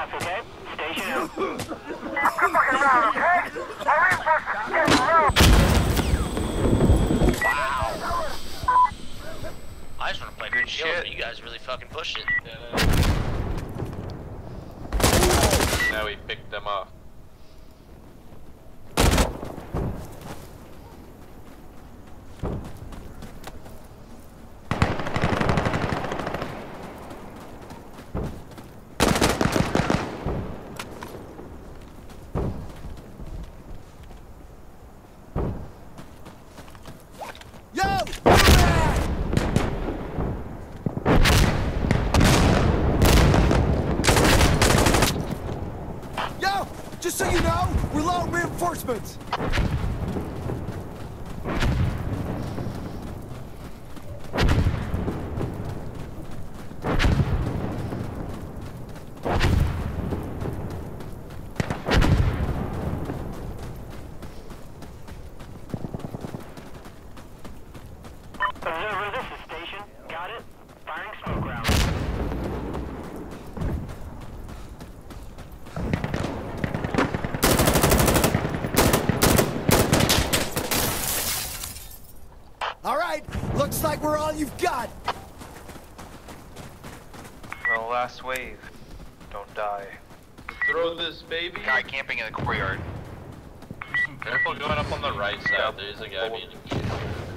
pass, okay? Station out. Quit fucking around, okay? Our reinforcements are getting through. Wow. I just want to play good shit, but you guys really fucking pushed it. Now we picked them off. Just so you know, we're low on reinforcements. Observer, this is station. Got it? Firing smoke round. All right, looks like we're all you've got. Well, last wave. Don't die. Throw this baby. Guy camping in the courtyard. Careful going up on the right side. There's a guy being accused.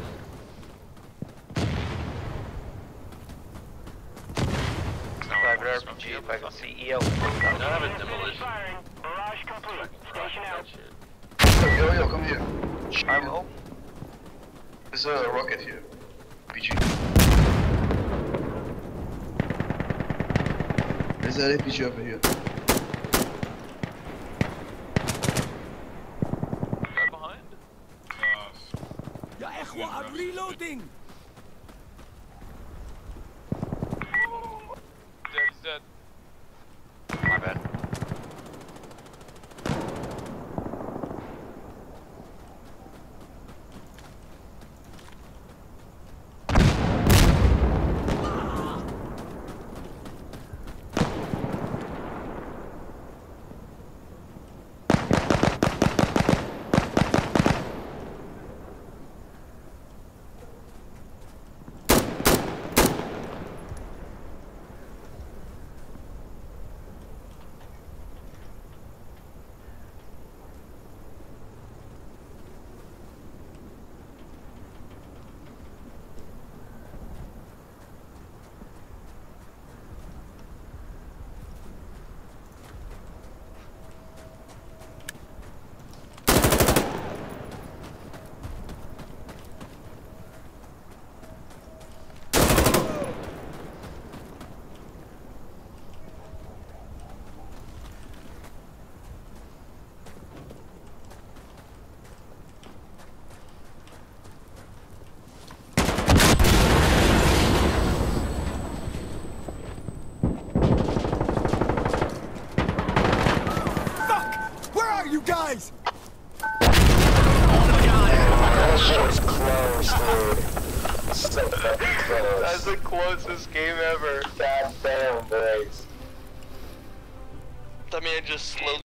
Private RPG if I can see EL. I don't have a demolition. Firing. Barrage complete. Station out. Yo, come here. I'm home. There's a rocket here. PG. There's an RPG over here. Right behind? Yeah, Echo, I'm reloading. Dead, dead. My bad. Guys! That shit was close, dude. So fucking close. That's the closest game ever. God damn, boys. I mean, it just slowly.